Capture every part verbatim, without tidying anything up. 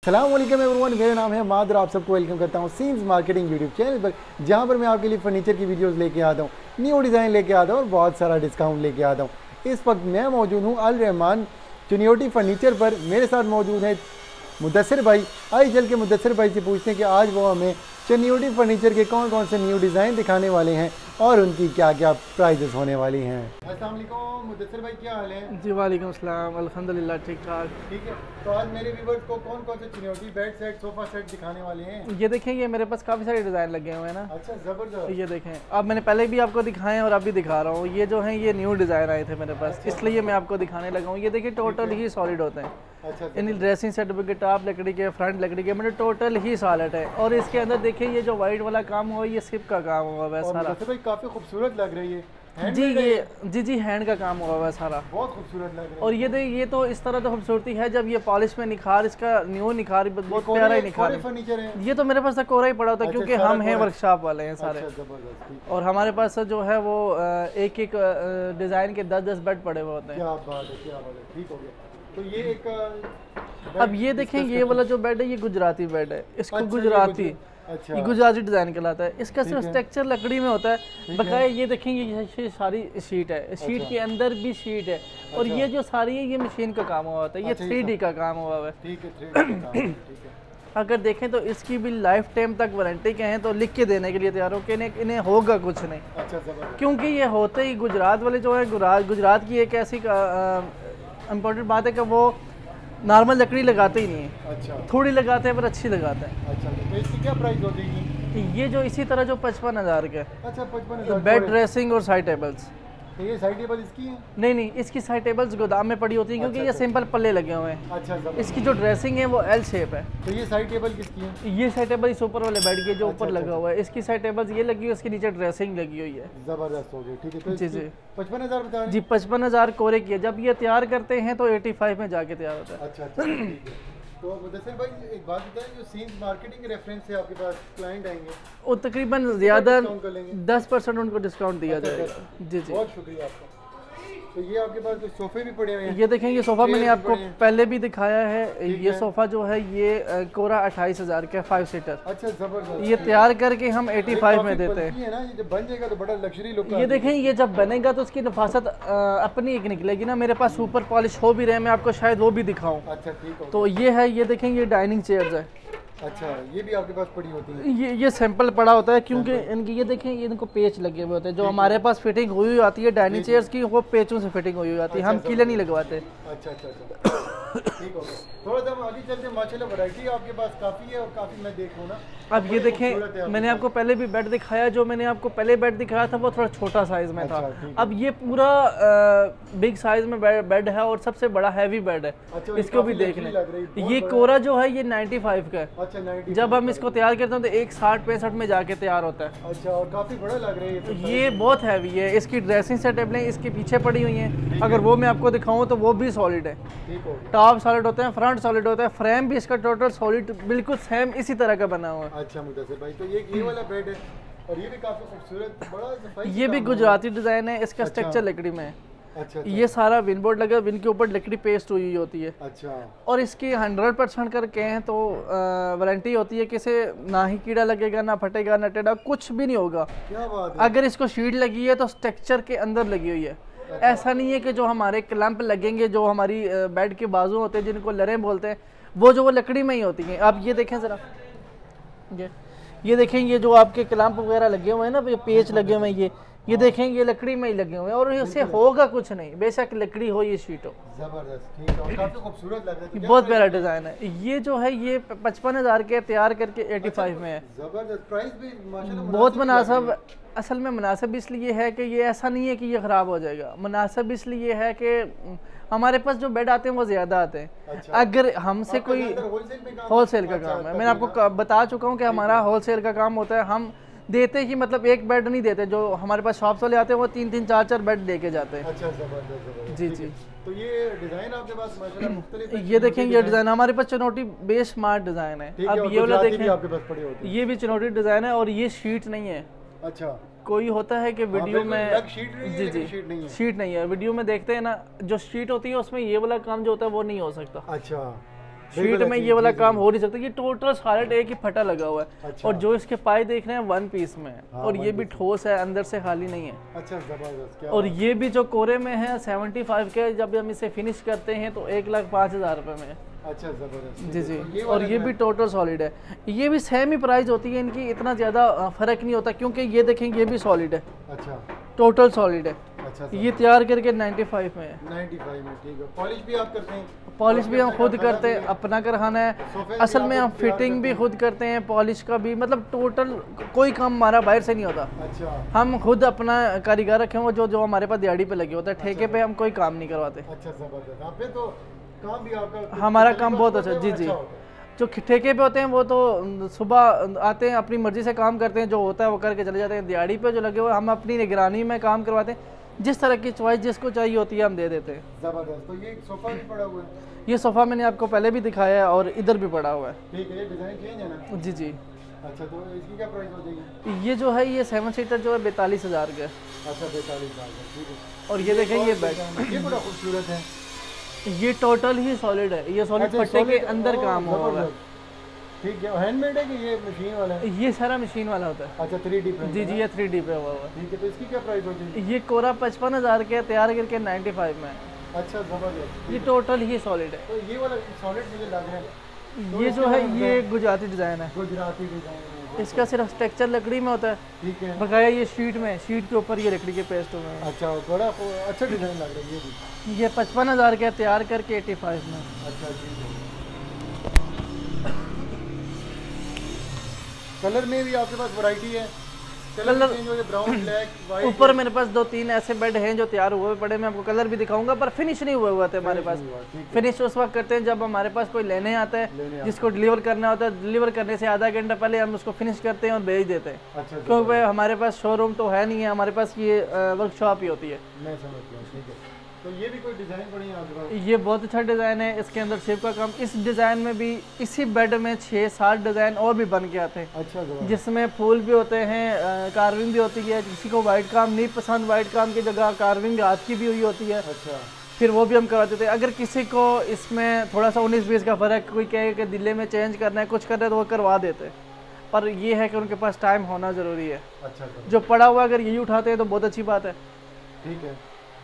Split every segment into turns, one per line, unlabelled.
सलाम वालेकुम एवरीवन, मेरा नाम है मादर। आप सबको वेलकम करता हूँ सीन्स मार्केटिंग यूट्यूब चैनल पर, जहाँ पर मैं आपके लिए फर्नीचर की वीडियोस लेके आता हूँ, न्यू डिज़ाइन लेके आता हूँ और बहुत सारा डिस्काउंट लेके आता हूँ। इस वक्त मैं मौजूद हूँ अल रहमान चुनियोटी फर्नीचर पर। मेरे साथ मौजूद है मुदस्सिर भाई। आइए चल के मुदस्सिर भाई से पूछते हैं कि आज वो हमें चुनियोटी फर्नीचर के कौन कौन से न्यू डिज़ाइन दिखाने वाले हैं और उनकी क्या क्या प्राइजेस होने वाली हैं। अस्सलाम वालेकुम मुदस्सिर भाई, क्या हाल है?
जी वालेकुम सलाम, अल्हम्दुलिल्लाह ठीक ठाक।
ठीक है, तो आज मेरे व्यूअर्स को कौन कौन से चुनियोटी बेड सेट, सोफा सेट दिखाने वाले हैं?
ये देखें, ये मेरे पास काफ़ी सारे डिज़ाइन लगे हुए हैं ना।
अच्छा, ज़बरदस्त।
ये देखें, अब मैंने पहले भी आपको दिखाए और अब भी दिखा रहा हूँ। ये जो हैं ये न्यू डिज़ाइन आए थे मेरे पास, इसलिए मैं आपको दिखाने लगा हूँ। ये देखिए टोटल ही सॉलिड होते हैं।
अच्छा,
इन ड्रेसिंग सेट के टॉप लकड़ी के, फ्रंट लकड़ी के, मतलब टोटल ही सॉलिड है। और इसके अंदर देखिए ये जो वाइट वाला काम हुआ ये सिप का काम हुआ है सारा।
भाई काफ़ी खूबसूरत लग रही है
जी, ये जी जी हैंड का काम हुआ हुआ है सारा,
बहुत खूबसूरत लग रहा है।
और ये देख, ये तो इस तरह तो खूबसूरती है जब ये पॉलिश में निखार, इसका न्यू निखार बहुत प्यारा ही निखार है।
फर्नीचर है
ये तो मेरे पास तक कोरा ही पड़ा होता है, क्योंकि हम हैं वर्कशॉप वाले हैं सारे।
अच्छा,
और हमारे पास जो है वो एक एक डिज़ाइन के दस दस बेड पड़े हुए होते हैं।
क्या बात है, क्या बात है, ठीक हो गया। तो ये एक
अब ये देखें, ये वाला जो बेड है ये गुजराती बेड है। इसको
अच्छा,
गुजराती
अच्छा,
ये गुजराती डिज़ाइन कहलाता है। इसका सिर्फ स्ट्रक्चर लकड़ी में होता है बकाया। ये देखें, ये सारी शीट है, शीट
अच्छा,
के अंदर भी शीट है। और
अच्छा,
ये जो सारी है ये मशीन का काम हुआ होता है। ये
अच्छा,
थ्री डी का काम हुआ है।
ठीक है, थ्री डी का काम है, ठीक है।
अगर देखें तो इसकी भी लाइफ टाइम तक वारंटी के हैं, तो लिख के देने के लिए तैयार हो कि इन्हें इन्हें होगा कुछ नहीं।
अच्छा, जबरदस्त।
क्योंकि ये होते ही गुजरात वाले जो है, गुजरात गुजरात की एक ऐसी इम्पोर्टेंट बात है कि वो नॉर्मल लकड़ी लगाते ही नहीं है।
अच्छा,
थोड़ी लगाते हैं पर अच्छी लगाते हैं।
अच्छा, तो इसकी क्या प्राइस हो जाएगी?
ये जो इसी तरह जो पचपन हज़ार के
अच्छा, पचपन हजार
बेड ड्रेसिंग और साइड टेबल्स।
तो ये साइड टेबल इसकी है?
नहीं नहीं, इसकी साइड टेबल्स गोदाम में पड़ी होती हैं, क्योंकि
अच्छा,
ये
अच्छा,
सिंपल पल्ले लगे हुए हैं।
अच्छा, जबरदस्त।
इसकी जो ड्रेसिंग है वो एल शेप है।
तो ये साइड टेबल किसकी है?
ये साइड टेबल इस ऊपर वाले बेड की जो
अच्छा,
ऊपर
अच्छा,
लगा हुआ है, इसकी साइड टेबल्स ये लगी हुई है, इसके नीचे ड्रेसिंग लगी हुई है।
जबरदस्त हो गई, ठीक है। तो
जी जी
पचपन हजार बता रहे
जी, पचपन हज़ार कोरे की है। जब ये तैयार करते हैं तो एटी फाइव में जाके तैयार होता है।
अच्छा, अच्छा, ठीक है। तो मुदस्सिर भाई एक बात बताएं, जो सीन्स मार्केटिंग के रेफरेंस से आपके पास क्लाइंट आएंगे
वो तकरीबन ज़्यादा
डिस्काउंट कर लेंगे?
दस परसेंट उनको डिस्काउंट दिया
अच्छा,
जाएगा। जी जी,
बहुत शुक्रिया आपका। तो ये आपके पास कुछ सोफे भी पड़े हुए हैं?
ये देखें, ये सोफ़ा मैंने
चेयर भी
आपको
पड़े हैं।
पहले भी दिखाया है। ये
है।
सोफ़ा जो है ये अ, कोरा अट्ठाईस हज़ार का फाइव सीटर।
अच्छा, जबरदस्त।
ये तैयार करके हम एटी फाइव में देते हैं।
है ना, ये जब बन जाएगा तो बड़ा लग्जरी लुक।
ये देखें, ये जब बनेगा तो उसकी नफासत अ, अपनी एक निकलेगी ना। मेरे पास ऊपर पॉलिश हो भी रहे हैं, मैं आपको शायद वो भी दिखाऊं।
अच्छा, ठीक है।
तो ये है, ये देखें, ये डाइनिंग चेयर्स है।
अच्छा, ये भी आपके पास पड़ी होती है?
ये ये सैंपल पड़ा होता है, क्योंकि इनकी ये देखें, ये इनको पेच लगे हुए होते हैं। जो हमारे पास फिटिंग हुई हुई आती है डाइनिंग चेयर्स की, वो पेचों से फिटिंग हुई हुई आती है। हम कीले नहीं लगवाते।
अच्छा, अच्छा, अच्छा, ठीक हो गया। थोड़ा सा हम आगे चलते हैं। माशाल्लाह वैरायटी आपके पास काफ़ी है और काफ़ी मैं देख रहा हूँ ना।
अब ये देखें, मैंने आपको पहले भी बेड दिखाया। जो मैंने आपको पहले बेड दिखाया था वो थोड़ा छोटा साइज में था। अब ये पूरा बिग साइज में बेड है और सबसे बड़ा हैवी बेड है।
अच्छा,
इसको भी देख लें। ये कोरा जो है ये नाइन्टी फाइव का है।
अच्छा, नाइन्टी।
जब हम इसको तैयार करते हैं तो एक साठ पैंसठ में जाके तैयार होता है।
अच्छा, और काफ़ी बड़ा लग रहा है ये तो।
ये बहुत हैवी है। इसकी ड्रेसिंग सेट टेबलें इसके पीछे पड़ी हुई हैं। अगर वो मैं आपको दिखाऊं तो वो भी सॉलिड है।
ठीक हो गया।
टॉप सॉलिड होते हैं, फ्रंट सॉलिड होता है, फ्रेम भी इसका टोटल सॉलिड बिल्कुल सेम इसी तरह का बना हुआ है।
अच्छा मुदस्सिर भाई, तो ये ये वाला बेड है और ये भी काफ़ी खूबसूरत, बड़ा सफाई से
ये भी
काम
गुजराती डिज़ाइन है। इसका
अच्छा।
स्ट्रक्चर लकड़ी में है।
है। अच्छा, अच्छा,
ये सारा विन बोर्ड लगा, विन के ऊपर लकड़ी पेस्ट हुई होती है।
अच्छा,
और इसकी हंड्रेड परसेंट करके हैं तो वारंटी होती है कि इसे ना ही कीड़ा लगेगा, ना फटेगा, ना टेढ़ा, कुछ भी नहीं होगा।
क्या बात है।
अगर इसको शीट लगी है तो स्ट्रक्चर के अंदर लगी हुई है। ऐसा नहीं है कि जो हमारे क्लैंप लगेंगे, जो हमारी बेड के बाजू होते हैं जिनको लरें बोलते हैं, वो जो वो लकड़ी में ही होती हैं। आप ये देखें ज़रा, ये ये देखें, ये जो आपके क्लैंप वगैरह लगे हुए हैं ना, ये पेच लगे हुए हैं, ये ये देखें, ये लकड़ी में ही लगे हुए हैं और इससे होगा कुछ नहीं, बेशक लकड़ी हो या शीट हो।
जबरदस्त, ठीक है। और काफ़ी खूबसूरत लग रहा है। तो क्या
बहुत
प्राइस
प्यारा डिज़ाइन है। ये जो है ये पचपन हज़ार के तैयार करके एटी फाइव में है।
जबरदस्त, प्राइस भी माशाल्लाह
बहुत
मुनासिब लग
मुनासिब।
रही है।
असल में मुनासिब इसलिए है कि ये ऐसा नहीं है कि ये ख़राब हो जाएगा। मुनासिब इसलिए है कि हमारे पास जो बेड आते हैं वो ज़्यादा आते हैं।
अच्छा।
अगर हमसे कोई
होलसेल में काम
होलसेल का
अच्छा,
काम है,
तभी
मैंने आपको
ना।
क- बता चुका हूँ कि हमारा होलसेल का काम होता है। हम देते ही मतलब एक बेड नहीं देते। जो हमारे पास शॉप्स वाले आते हैं वो तीन तीन चार चार बेड लेके जाते हैं।
अच्छा, जबरदस्त, जबरदस्त,
जी
ठीक
जी
है। तो ये डिज़ाइन आपके पास माशाल्लाह मुख्तलिफ है।
ये देखें, ये डिज़ाइन हमारे पास चुनौती बेस स्मार्ट डिज़ाइन है।
ठीक है,
अब
और
ये वाला
गुजराती भी
देखें,
आपके पास पड़ी होती है।
ये भी चुनौती डिज़ाइन है और ये शीट नहीं है।
अच्छा,
कोई होता है कि वीडियो
बिल्कुल
में
अलग शीट नहीं है,
जी
लेकिन
जी
शीट नहीं है।
शीट नहीं है। वीडियो में देखते हैं ना, जो शीट होती है उसमें ये वाला काम जो होता है वो नहीं हो सकता।
अच्छा,
शीट में ये वाला काम हो नहीं सकता, ये टोटल सॉलिड एक ही फटा लगा हुआ है।
अच्छा।
और जो इसके पाए देख रहे हैं वन पीस में है।
हाँ,
और ये
one
भी
piece
ठोस है, अंदर से खाली नहीं है।
अच्छा जबरदस्त, क्या
और
बात
ये भी जो कोरे में है सेवेंटी फाइव के, जब हम इसे फिनिश करते हैं तो एक लाख पाँच हज़ार रुपये में है।
है। अच्छा जबरदस्त,
जी
ठीक
जी।
है। तो ये
और
वाला
ये
जो
भी
है-
टोटल सॉलिड है, ये भी सेम ही प्राइस होती है इनकी, इतना ज़्यादा फ़र्क नहीं होता क्योंकि ये देखें ये भी सॉलिड है,
अच्छा
टोटल सॉलिड है।
अच्छा
ये तैयार करके पचानवे में है।
पचानवे में, ठीक है। पॉलिश भी आप करते हैं?
पॉलिश भी हम
अपने
खुद
कारखाना
करते हैं,
भी है?
अपना कारखाना है।
सोफे भी
असल
आप
में हम
खुद तैयार
फिटिंग
करते
भी
हैं?
खुद करते हैं, पॉलिश का भी, मतलब टोटल कोई काम हमारा बाहर से नहीं होता।
अच्छा
हम खुद अपना कारीगर रखे हुए जो जो हमारे पास दिहाड़ी पे लगे होता है, ठेके पे हम कोई काम नहीं करवाते।
अच्छा जबरदस्त, आप पे तो काम भी आपका
हमारा
तरीका
काम बहुत
होता
अच्छा,
है,
जी
वो
जी।
अच्छा होता है।
जो ठेके पे होते हैं वो तो सुबह आते हैं, अपनी मर्जी से काम करते हैं, जो होता है वो करके चले जाते हैं। दिहाड़ी पे जो लगे हुए हम अपनी निगरानी में काम करवाते हैं, जिस तरह की चॉइस जिसको चाहिए होती है हम दे देते हैं।
जबरदस्त। तो ये एक सोफा भी पड़ा हुआ है?
ये सोफ़ा मैंने आपको पहले भी दिखाया है और इधर भी पड़ा हुआ है।
ठीक है, ये डिज़ाइन चेंज है ना?
जी जी।
अच्छा, तो इसकी क्या प्राइस हो जाएगी?
ये जो है ये सेवन सीटर जो है बैतालीस हज़ार का है।
अच्छा बैतालीस हज़ार का, ठीक है।
और ये देखें ये
और
बैग,
डिज़ाइन है, ये बड़ा खूबसूरत है।
ये टोटल ही सॉलिड है, ये सॉलिड
अच्छा,
पट्टे के
solid-
अंदर
ओह,
काम हुआ है।
जबरदस्त। ठीक है, हैंडमेड है कि ये मशीन वाला है?
ये सारा मशीन वाला होता है।
अच्छा, थ्री डी प्रिंट
जी जी, ये थ्री डी पे हुआ हुआ
ठीक है। तो इसकी क्या प्राइस हो जाएगी?
है। ये कोरा पचपन हज़ार के तैयार करके नाइन्टी फाइव में है।
अच्छा जबरदस्त।
ये टोटल ही सॉलिड है।
तो ये वाला सॉलिड मुझे लग रहा है तो
ये
इसका
जो है
मतलब
ये गुजराती डिज़ाइन है,
गुजराती डिजाइन है।
इसका सिर्फ स्ट्रक्चर लकड़ी में होता है,
ठीक है।
बकाया ये शीट में, शीट के ऊपर ये लकड़ी के पेस्ट हुए हैं।
अच्छा, बड़ा अच्छा डिजाइन लग रहा है ये भी।
ये पचपन हज़ार के तैयार करके एटी फाइव में।
अच्छा, ठीक है। कलर में भी आपके पास वैरायटी है? कलर
कलर-
चेंज हो जाए, ब्राउन, ब्लैक, वाइट।
ऊपर मेरे पास दो तीन ऐसे बेड हैं जो तैयार हुए पड़े, मैं आपको कलर भी दिखाऊंगा, पर फिनिश नहीं हुए हुए थे हमारे पास। फिनिश उस वक्त करते हैं जब हमारे पास कोई लेने आता
लेने
है,
आता
जिसको डिलीवर करना होता है। डिलीवर करने से आधा घंटा पहले हम उसको फिनिश करते हैं और भेज देते हैं,
अच्छा,
क्योंकि भाई हमारे पास शोरूम तो है नहीं है, हमारे पास ये वर्कशॉप ही होती है।
मैं समझ गया, ठीक है। तो ये भी कोई डिजाइन बड़ी है आपके पास?
ये बहुत अच्छा डिज़ाइन है, इसके अंदर शेप का काम। इस डिज़ाइन में भी इसी बेड में छः सात डिज़ाइन और भी बन के आते हैं,
अच्छा जबरदस्त।
जिसमें फूल भी होते हैं, कार्विंग भी होती है। किसी को वाइट काम नहीं पसंद, वाइट काम की जगह कार्विंग हाथ की भी हुई होती है,
अच्छा,
फिर वो भी हम करवा देते हैं। अगर किसी को इसमें थोड़ा सा उन्नीस बीस का फ़र्क, कोई कहे कि दिल्ली में चेंज करना है, कुछ करना है, तो वो करवा देते हैं। पर ये है कि उनके पास टाइम होना ज़रूरी है।
अच्छा जबरदस्त,
जो पड़ा हुआ अगर यही उठाते हैं तो बहुत अच्छी बात है।
ठीक है।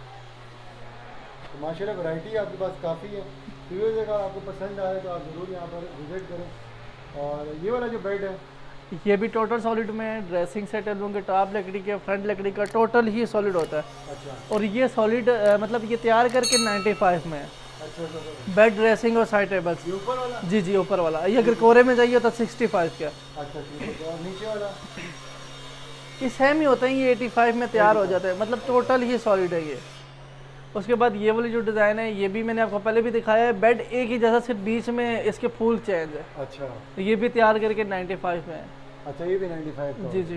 तो माशाल्लाह वैरायटी आपके पास काफ़ी है। तो ये जगह आपको पसंद आए तो आप ज़रूर यहाँ पर विजिट करें। और ये वाला जो बेड है,
ये भी टोटल सॉलिड में है, ड्रेसिंग सेट के टॉप लकड़ी के, फ्रंट लकड़ी का, टोटल ही सॉलिड होता है।
अच्छा
और ये सॉलिड मतलब ये तैयार करके नाइन्टी फाइव में है।
अच्छा जबरदस्त।
बेड, ड्रेसिंग और साइड टेबल्स।
ये ऊपर वाला?
जी जी, ऊपर वाला। ये अगर कोरे में जाइए तो सिक्सटी फाइव का।
अच्छा, ठीक है। और नीचे वाला?
ये सेम ही होते हैं, ये एटी फाइव में तैयार हो जाता है, मतलब टोटल ही सॉलिड है ये। उसके बाद ये वाली जो डिज़ाइन है, ये भी मैंने आपको पहले भी दिखाया है। बेड एक ही जैसा, सिर्फ बीच में इसके फुल चेंज है।
अच्छा
तो ये भी तैयार करके नाइन्टी फाइव में है।
अच्छा, ये भी नाइन्टी फाइव का?
जी जी।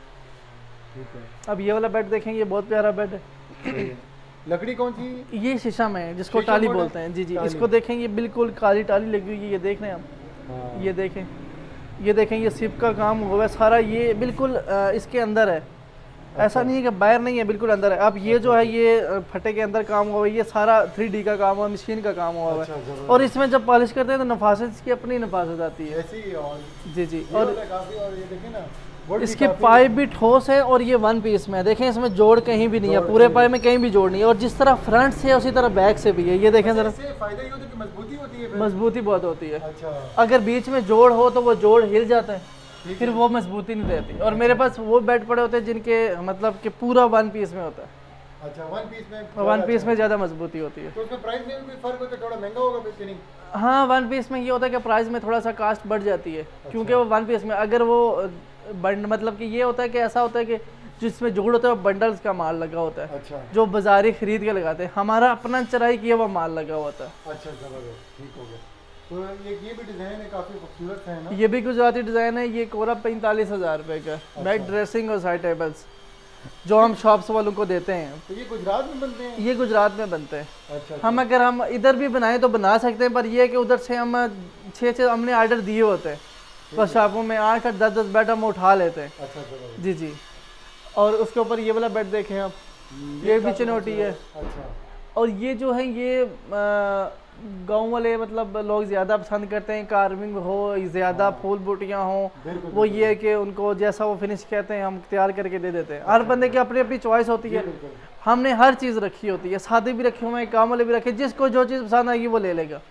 ठीक है।
अब ये वाला बेड देखेंगे, ये बहुत प्यारा बेड है।
सही है। लकड़ी कौन सी?
ये शीशम है, जिसको
शीशम
टाली
बोर्ड है?
बोलते हैं। जी जी।
टाली।
इसको देखें, ये बिल्कुल काली टाली लगी हुई है, ये देख रहे हैं हम।
हाँ।
ये देखें, ये देखें, ये सिप का काम हुआ है सारा, ये बिल्कुल अ, इसके अंदर है। ऐसा नहीं है कि बाहर नहीं है, बिल्कुल अंदर है। अब ये जो है ये अ, फटे के अंदर काम हुआ है, ये सारा थ्री डी का काम हुआ, मशीन का काम हुआ
अच्छा,
है।
जबरदस्त।
और इसमें जब पॉलिश करते हैं तो नफासत इसकी अपनी नफासत आती है।
ऐसी ही। और
जी जी।
ये
और
वाला काफी, और ये देखिए ना, wood भी
इसके
काफी-
पाइप भी ठोस है और ये वन पीस में है। देखें, इसमें जोड़ कहीं भी नहीं है,
जोड़
पूरे
नहीं
पाइप में कहीं भी जोड़ नहीं है। और जिस तरह फ्रंट से है उसी तरह बैक से भी है। ये देखें जरा,
इससे फायदा ये होता है कि मजबूती होती है फिर।
मजबूती बहुत होती है।
अच्छा,
अगर बीच में जोड़ हो तो वो जोड़ हिल जाता है,
ठीक
फिर
है।
वो मजबूती नहीं रहती। और मेरे पास वो बेड पड़े होते हैं जिनके मतलब कि पूरा वन पीस में होता है,
अच्छा, वन पीस में?
और वन पीस में ज़्यादा मजबूती होती है।
तो उसमें प्राइस में भी कोई फर्क होता है? थोड़ा महंगा होगा फिर कि नहीं?
हाँ, वन पीस में ये होता है कि प्राइस में थोड़ा सा कास्ट बढ़ जाती है, क्योंकि वो वन पीस में अगर वो बंड मतलब कि ये होता है कि ऐसा होता है कि जिसमें जोड़ होता है वो बंडल्स का माल लगा होता है,
अच्छा
जो बाजारी खरीद के लगाते हैं। हमारा अपना चराई किया हुआ माल लगा हुआ होता है।
अच्छा, जबरदस्त, ठीक हो गया। तो ये ये भी डिज़ाइन है, काफ़ी खूबसूरत है ना?
ये भी गुजराती डिज़ाइन है। ये कोरा पैंतालीस हज़ार रुपये का बेड, ड्रेसिंग और साइड टेबल्स, जो हम शॉप्स वालों को देते हैं।
तो ये गुजरात में बनते हैं?
ये गुजरात में बनते हैं।
अच्छा,
हम अगर हम इधर भी बनाएं तो बना सकते हैं, पर ये है कि उधर से हम छः छः हमने आर्डर दिए होते हैं, बस शॉपों में आठ आठ दस दस बेड हम उठा लेते हैं।
अच्छा, जबरदस्त।
जी जी। और उसके ऊपर ये वाला बेड देखें आप, ये भी चुनौती है।
अच्छा,
और ये जो है ये गांव वाले मतलब लोग ज़्यादा पसंद करते हैं कार्विंग हो, ज़्यादा फूल बूटियाँ हों, वो ये है कि उनको जैसा वो फिनिश कहते हैं हम तैयार करके दे देते हैं। हर बंदे की अपनी अपनी चॉइस होती है, हमने हर चीज़ रखी होती है, सादे भी रखे हुए हैं, काम वाले भी रखे, जिसको जो चीज़ पसंद आएगी वो ले लेगा।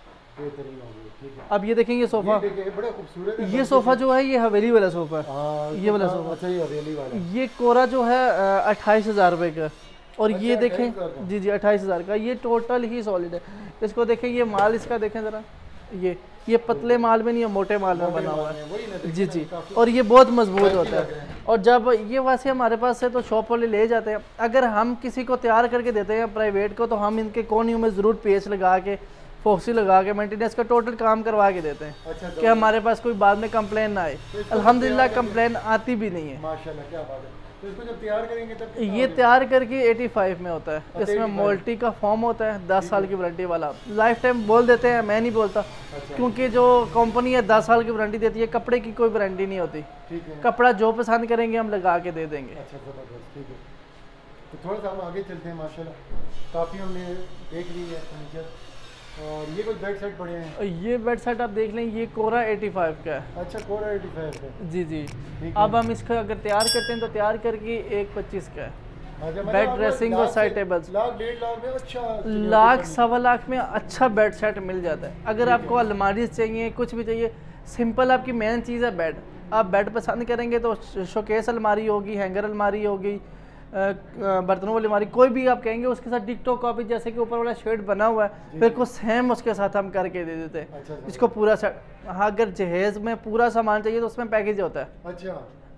अब ये देखें ये सोफ़ा,
बड़ा खूबसूरत है।
ये सोफ़ा जो है ये हवेली वाला सोफ़ा है, ये वाला सोफ़ा।
अच्छा, ये हवेली वाला।
ये कोरा जो है अट्ठाईस हज़ार रुपये का, और ये देखें जी जी अट्ठाईस हज़ार का, ये टोटल ही सॉलिड है। इसको देखें, ये माल इसका देखें ज़रा, ये ये पतले माल में नहीं है, मोटे माल में बना हुआ है जी जी, और ये बहुत मजबूत होता है। और जब ये वैसे हमारे पास से तो शॉप वाले ले जाते हैं, अगर हम किसी को तैयार करके देते हैं प्राइवेट को, तो हम इनके कोनियों में ज़रूर पेच लगा के फोक्सी लगा के मेंटेनेंस का टोटल काम करवा के देते हैं। अच्छा, कि हमारे पास कोई बाद में कंप्लेन ना आए। अल्हम्दुलिल्लाह कंप्लेन आती भी नहीं है।
माशाल्लाह, क्या बात है। तो इसको जब तैयार करेंगे तब
ये तैयार करके पचासी में होता है। इसमें मोल्टी का फॉर्म होता है, दस साल की वारंटी वाला। लाइफ टाइम बोल देते हैं, मैं नहीं बोलता। अच्छा। क्योंकि जो कंपनी है दस साल की वारंटी देती है, कपड़े की कोई वारंटी नहीं होती। ठीक है। कपड़ा जो पसंद करेंगे हम लगा के दे देंगे। अच्छा, जबरदस्त, ठीक है। तो थोड़ा सा हम आगे चलते हैं। माशाल्लाह काफ़ी हमने देख ली है फर्नीचर, और ये कुछ बेड सेट पड़े हैं। ये बेड सेट आप देख लें, ये कोरा पचासी का है। अच्छा, कोरा पचासी का जी जी। अब हम इसका अगर तैयार करते हैं तो तैयार करके एक पच्चीस का है। बेड ड्रेसिंग और साइड टेबल्स लाख डेढ़ लाख में अच्छा लाख सवा लाख में अच्छा बेड सेट मिल जाता है। अगर आपको अलमारी चाहिए, कुछ भी चाहिए, सिंपल आपकी मेन चीज़ है बेड। आप बेड पसंद करेंगे तो शोकेस अलमारी होगी, हैंगर अलमारी होगी, बर्तनों वाली अलमारी, कोई भी आप कहेंगे उसके साथ टिकटॉक कॉपी, जैसे कि ऊपर वाला शेड बना हुआ है, फिर को सेम उसके साथ हम करके दे देते हैं। अच्छा, इसको पूरा सेट। हाँ, अगर जहेज में पूरा सामान चाहिए तो उसमें पैकेज होता है। अच्छा।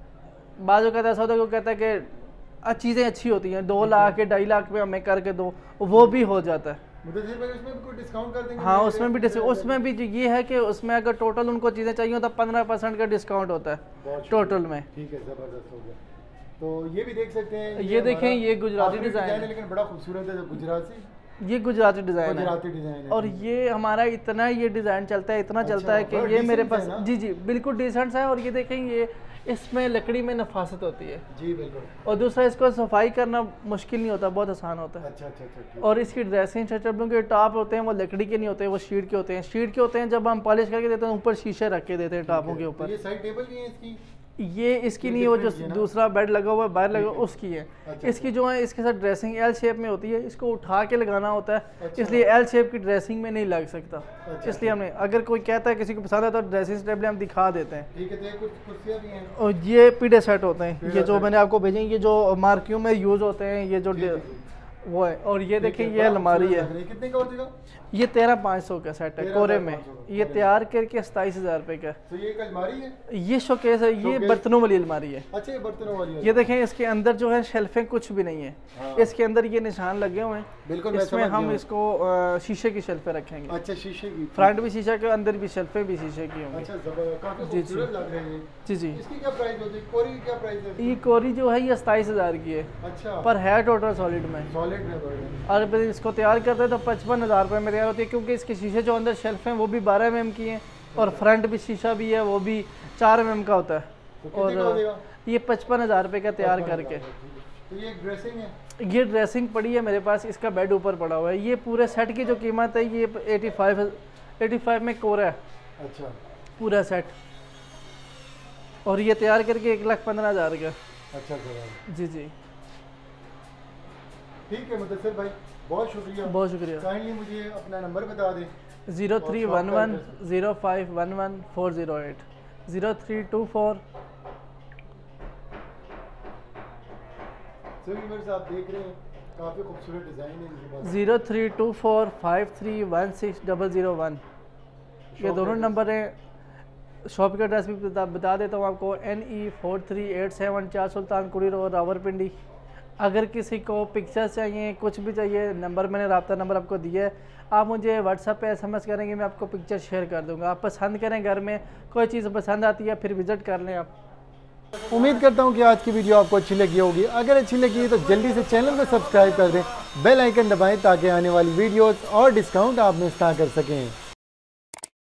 बाजू कहता है ऐसा होता है, कहता है कि चीज़ें अच्छी होती हैं, दो लाख के ढाई लाख में हमें करके दो, वो भी हो जाता है। उसमें भी कोई डिस्काउंट कर देंगे? हाँ, उसमें भी डिस्काउंट, उसमें भी ये है कि उसमें अगर टोटल उनको चीज़ें चाहिए तो पंद्रह परसेंट का डिस्काउंट होता है टोटल में। ठीक है, ज़बरदस्त हो गया। तो ये भी देख सकते हैं, ये, ये देखें, ये गुजराती डिज़ाइन है, लेकिन बड़ा खूबसूरत है। गुजराती, ये गुजराती डिज़ाइन है, डिज़ाइन है। और ये हमारा इतना ये डिज़ाइन चलता है, इतना अच्छा, चलता है कि ये मेरे पास जी जी बिल्कुल डिसेंट है। और ये देखें, ये इसमें लकड़ी में नफासत होती है जी, बिल्कुल। और दूसरा, इसको सफाई करना मुश्किल नहीं होता, बहुत आसान होता है। अच्छा अच्छा अच्छा। और इसकी ड्रेसिंग टेबलों के टॉप होते हैं वो लकड़ी के नहीं होते, वो शीट के होते हैं। शीट के होते हैं, जब हम पॉलिश करके देते हैं ऊपर शीशे रख के देते हैं टॉपों के ऊपर। ये साइड टेबल भी है इसकी? ये इसकी नहीं, वो जो दूसरा बेड लगा हुआ है बाहर लगा हुआ उसकी है। अच्छा, इसकी जो है इसके साथ ड्रेसिंग एल शेप में होती है, इसको उठा के लगाना होता है। अच्छा, इसलिए एल शेप की ड्रेसिंग में नहीं लग सकता। अच्छा, इसलिए हमने, अगर कोई कहता है किसी को पसंद है तो ड्रेसिंग टेबल हम दिखा देते हैं। ठीक है, तो ये कुछ कुर्सियां भी हैं। और ये पीडे सेट होते हैं, ये जो मैंने आपको भेजे, ये जो मार्कियों में यूज होते हैं, ये जो वो है। और ये देखें, ये अलमारी है, कितने का हो जाएगा? ये तेरह पाँच सौ का सेट है कोरे में, ये तैयार करके सताईस हजार रुपए का। तो ये एक अलमारी है, ये शोकेस है, ये बर्तनों वाली अलमारी है। अच्छा, ये बर्तनों वाली है। ये देखें, इसके अंदर जो है शेल्फें कुछ भी नहीं है। हाँ। इसके अंदर ये निशान लगे हुए हैं, बिल्कुल। इसमें हम इसको शीशे की शेल्फे रखेंगे। अच्छा, शीशे की, फ्रंट भी शीशा के, अंदर भी शेल्फे भी शीशे की होंगी। जी जी जी जी। इसकी क्या प्राइस होती है? कोरी क्या प्राइस है? ये कोरी जो है ये सताईस हजार की है। अच्छा, पर है टोटल सॉलिड में। सॉलिड में और इसको तैयार करते हैं तो पचपन हजार रुपये में तैयार होती है, क्योंकि इसके शीशे जो अंदर शेल्फ हैं वो भी बारह एम एम की हैं, और फ्रंट भी शीशा भी है, वो भी चार एम एम का होता है। तो और ये पचपन हजार रुपये का तैयार करके। तो ये ड्रेसिंग है, ये ड्रेसिंग पड़ी है मेरे पास, इसका बेड ऊपर पड़ा हुआ है। ये पूरे सेट की जो कीमत है ये एटी फाइव एटी फाइव में कोरा है। अच्छा, पूरा सेट, और ये तैयार करके एक लाख पंद्रह हजार का। अच्छा जी जी, ठीक है मुदस्सिर भाई, बहुत शुक्रिया। बहुत शुक्रिया। काइंडली मुझे अपना नंबर बता दें। Zero three one one zero five one one four zero eight zero three two four. आप देख रहे हैं काफ़ी खूबसूरत डिज़ाइन है इनके पास। Zero three two four five three one six double zero one, ये दोनों नंबर हैं। शॉप का एड्रेस भी बता, बता देता हूँ आपको, N E four three eight seven चार सुल्तान कुड़ी रोड रावलपिंडी। अगर किसी को पिक्चर्स चाहिए, कुछ भी चाहिए, नंबर मैंने रब्ता नंबर आपको दिया है, आप मुझे व्हाट्सएप पे एसएमएस करेंगे, मैं आपको पिक्चर शेयर कर दूंगा। आप पसंद करें, घर में कोई चीज़ पसंद आती है फिर विज़िट कर लें आप। उम्मीद करता हूँ कि आज की वीडियो आपको अच्छी लगी होगी। अगर अच्छी लगी तो जल्दी से चैनल को सब्सक्राइब कर दें, बेल आइकन दबाएं ताकि आने वाली वीडियोस और डिस्काउंट आप मिस ना कर सकें।